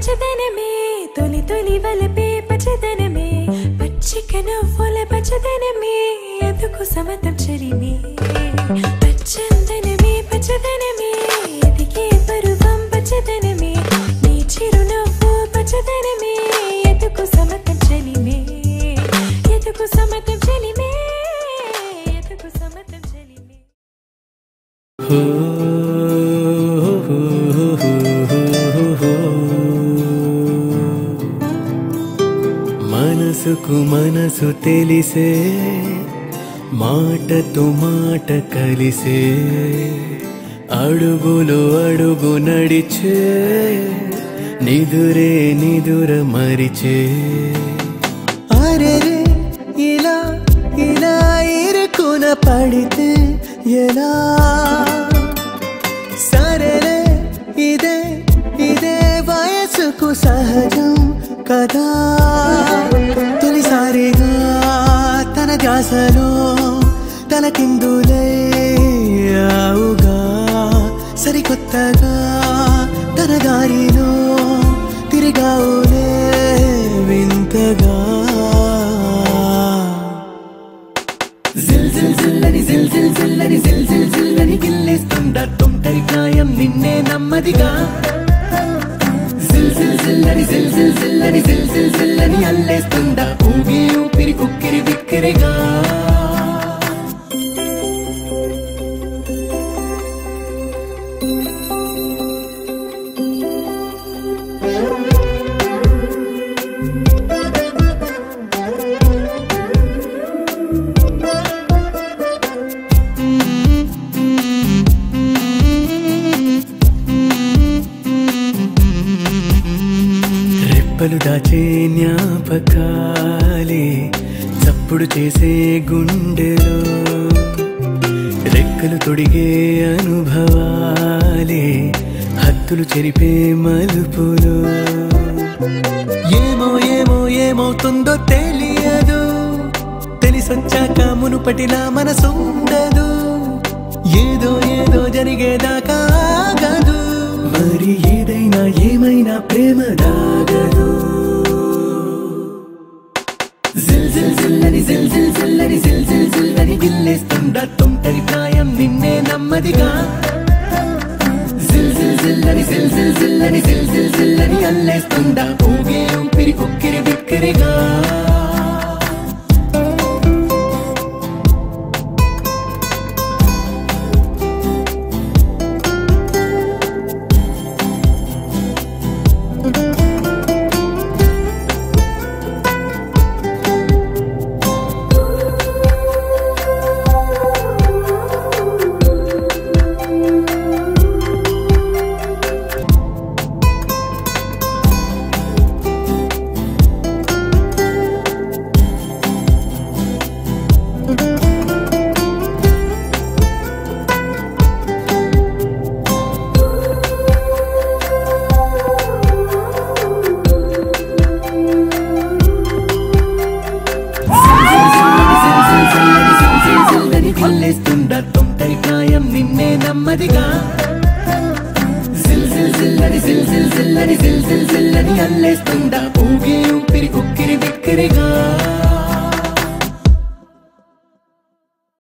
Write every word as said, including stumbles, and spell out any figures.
పచ్చదనమే తొలి తొలి వలపే పచ్చదనమే పచ్చిక నవ్వుల పచ్చదనమే ఎదుకు సమతం చెలిమే పచ్చదనమే పచ్చదనమే ఎదిగే పరువం పచ్చదనమే నీ చిరునవ్వు పచ్చదనమే ఎదుకు సమతం చెలిమే ఎదుకు సమతం చెలిమే ఎదుకు సమతం చెలిమే మనసుకు మనసు తెలిసే మాటతో మాట కలిసే అడుగులు అడుగు నడిచే నిదురే నిదుర మరిచే అరెరే ఇలా ఇలా ఇరుకున పడితే ఎలా సరేలే ఇదే ఇదే వయసుకు సహజం కదా తొలిసారిగా తన ధ్యాసలో తన కిందులయ్యావుగా సరికొత్తగా తన దారిలో తిరిగావులే వింతగా జిల్ జిల్ జిల్లని జిల్ జిల్ జిల్లని జిల్ జిల్ జిల్లని గిల్లేస్తుందా తొంటరి ప్రాయం నిన్నే నమ్మదిగా జిల్ జిల్ జిల్లని జిల్ జిల్ జిల్లని జిల్ జిల్ జిల్లని అల్లేస్తుందా ఊగి ఊపిరి కుక్కిరి బిక్కిరిగా రెప్పలు దాచే జ్ఞాపకాలే చప్పుడు చేసే గుండెలో రెక్కలు తొడిగే అనుభవాలే హద్దులు చెరిపే మలుపులు ఏమో ఏమో ఏమవుతుందో తెలియదు తెలిసొచ్చాక మునుపటిలా మనసుండదు ఏదో ఏదో జరిగేదాకా ఆగదు మరి ఏదైనా ఏమైనా ప్రేమ దాగదు జిల్ జిల్ జిల్లని జిల్ జిల్ జిల్లని జిల్ జిల్ జిల్లని గిల్లేస్తుందా తొంటరి ప్రాయం నిన్నే నమ్మదిగా జిల్ జిల్ జిల్లని జిల్ జిల్ జిల్లని జిల్ జిల్ జిల్లని అల్లేస్తుందా ఊగే ఊపిరి కుక్కిరి బిక్కిరిగా అల్లేస్తుందా తొంటరి ప్రాయం నిన్నే నమ్మదిగా జిల్ జిల్ జిల్లని జిల్ జిల్ జిల్లని జిల్ జిల్ జిల్లని అల్లేస్తుందా ఊగే ఊపిరి కుక్కిరి బిక్కిరిగా